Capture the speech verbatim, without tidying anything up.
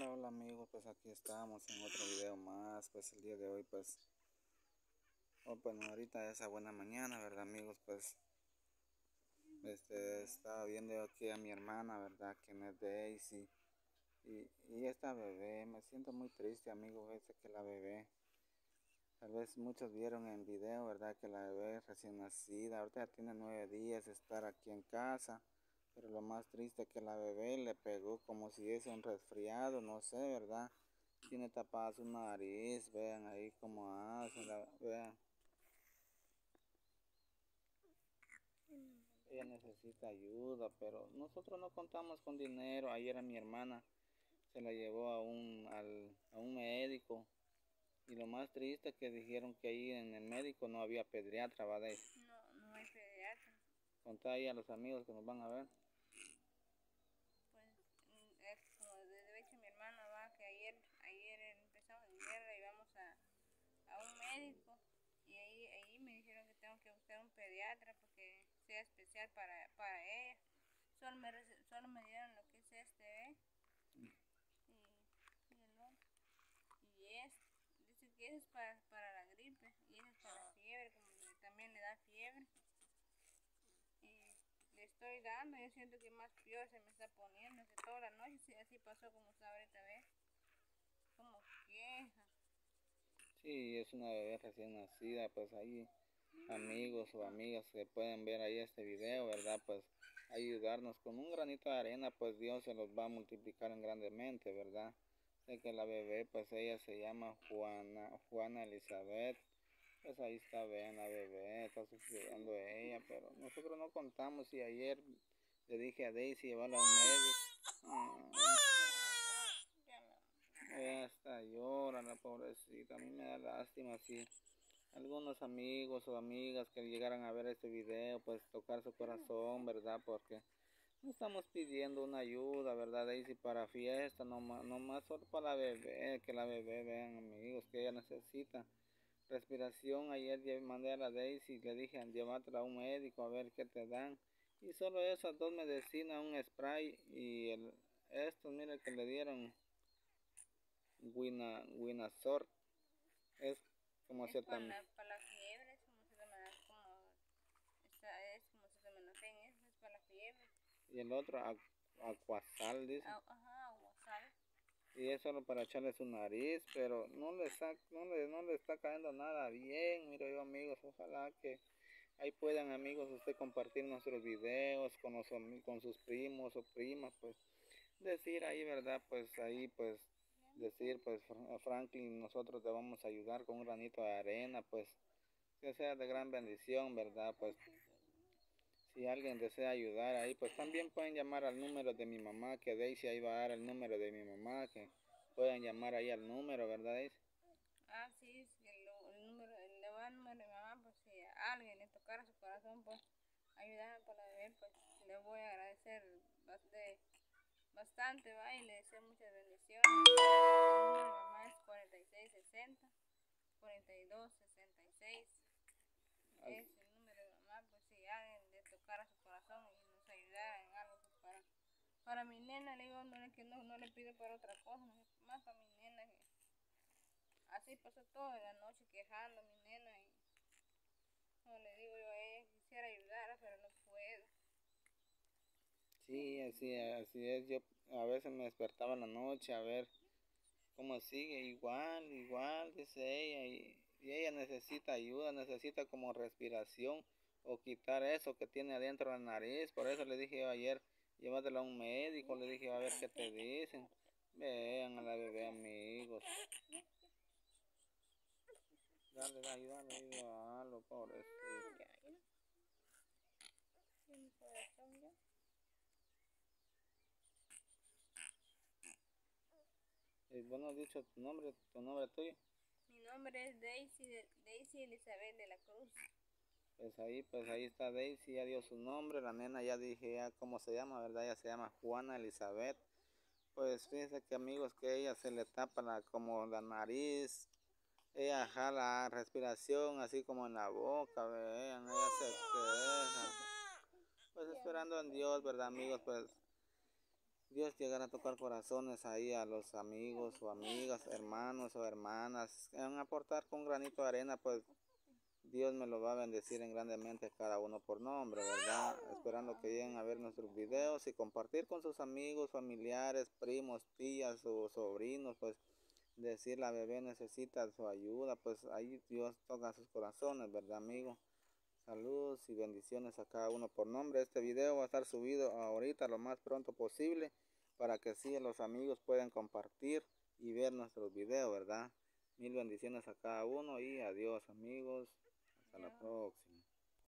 Hola, hola amigos, pues aquí estamos en otro video más. Pues el día de hoy pues, oh, bueno, ahorita esa buena mañana, verdad amigos, pues este, estaba viendo aquí a mi hermana, verdad, quien es Daisy, y, y esta bebé, me siento muy triste amigos, ese que la bebé, tal vez muchos vieron en video, verdad, que la bebé recién nacida, ahorita ya tiene nueve días de estar aquí en casa. Pero lo más triste es que la bebé le pegó como si es un resfriado, no sé, ¿verdad? Tiene tapada su nariz, vean ahí cómo hace, la, vean. Ella necesita ayuda, pero nosotros no contamos con dinero. Ayer a mi hermana se la llevó a un, al, a un médico. Y lo más triste es que dijeron que ahí en el médico no había pediatra, ¿verdad? No, no hay pediatra. Contá ahí a los amigos que nos van a ver. Pues es como de hecho mi hermana va que ayer, ayer empezamos en guerra y vamos a, a un médico y ahí, ahí me dijeron que tengo que buscar un pediatra porque sea especial para, para ella. Solo me, solo me dieron lo que es este, ¿eh? Y, y el otro. Y es, dice que ese es para, para la gripe y ese es para la fiebre, como también le da fiebre. Y le estoy dando, yo siento que más peor se me está poniendo, que toda la noche sí, así pasó como está ahorita, ¿ves? Como queja. Sí, es una bebé recién nacida, pues ahí amigos o amigas que pueden ver ahí este video, ¿verdad? Pues ayudarnos con un granito de arena, pues Dios se los va a multiplicar en grandemente, ¿verdad? Sé que la bebé, pues ella se llama Juana, Juana Elizabeth, pues ahí está, vean la bebé, está sufriendo ella, pero nosotros no contamos y ayer le dije a Daisy llevarla a un médico. Ella hasta llora la pobrecita, a mí me da lástima, sí. Algunos amigos o amigas que llegaran a ver este video, pues tocar su corazón, ¿verdad? Porque no estamos pidiendo una ayuda, ¿verdad, Daisy? Para fiesta, no más, no más solo para la bebé, que la bebé, vean amigos, que ella necesita respiración. Ayer mandé a la Daisy, le dije, llévatela a un médico a ver qué te dan. Y solo esas dos medicinas, un spray y el, estos, mire que le dieron Wina, Winazor, es como Es para acetaminofén. la, para la fiebre, es como se llama, como, esta, es como se llama, es, es para la fiebre. Y el otro Aquasal, dice. Ah, ajá, agua, sal. Y es solo para echarle su nariz, pero no le, está, no, le, no le está cayendo nada bien. Miro yo amigos, ojalá que ahí puedan amigos usted compartir nuestros videos con, los, con sus primos o primas, pues decir ahí, ¿verdad? Pues ahí pues decir pues a Franklin, nosotros te vamos a ayudar con un granito de arena, pues que sea de gran bendición, ¿verdad? Pues si alguien desea ayudar ahí, pues también pueden llamar al número de mi mamá, que Daisy ahí va a dar el número de mi mamá, que pueden llamar ahí al número, ¿verdad, Daisy? Ah, sí, sí, el, el número, el, le va el número de mi mamá, pues si a alguien le tocara su corazón, pues ayudarme por la bebé, pues le voy a agradecer bastante, bastante, va, y le deseo muchas bendiciones. El número de mi mamá es cuarenta y seis sesenta, cuarenta y dos sesenta y seis. Es el número de mamá, pues si alguien le tocara su corazón y nos ayudara en algo, pues para, para mi nena, le digo, no, le, que no, no le pido para otra cosa, más para mi nena, que así pasó toda la noche quejando a mi nena y como le digo yo a ella, quisiera ayudar, pero no puedo. Sí, así, así es. Yo a veces me despertaba en la noche a ver cómo sigue, igual, igual, dice ella, y, y ella necesita ayuda, necesita como respiración o quitar eso que tiene adentro de la nariz. Por eso le dije yo ayer, llévatela a un médico, le dije a ver qué te dicen. Vean a la bebé amigos. Dale, dale, dale, ayúdalo, pobrecito. Ya, ya. ¿Tiene corazón ya? Eh, vos no has dicho tu nombre, tu nombre tuyo. Mi nombre es Daisy, de, Daisy Elizabeth de la Cruz. Pues ahí, pues ahí está Daisy, ya dio su nombre, la nena ya dije ya cómo se llama, ¿verdad? Ella se llama Juana Elizabeth. Pues fíjense que amigos que ella se le tapa la, como la nariz, ella jala respiración así como en la boca, vean, ella se queja. Pues esperando en Dios, ¿verdad amigos? Pues Dios llegará a tocar corazones ahí a los amigos o amigas, hermanos o hermanas, en aportar con granito de arena, pues Dios me lo va a bendecir en grandemente cada uno por nombre, ¿verdad? Esperando que lleguen a ver nuestros videos y compartir con sus amigos, familiares, primos, tías o sobrinos, pues decir la bebé necesita su ayuda, pues ahí Dios toca sus corazones, ¿verdad, amigo? Saludos y bendiciones a cada uno por nombre. Este video va a estar subido ahorita lo más pronto posible para que así los amigos puedan compartir y ver nuestros videos, ¿verdad? Mil bendiciones a cada uno y adiós, amigos. Hasta la Yo. próxima.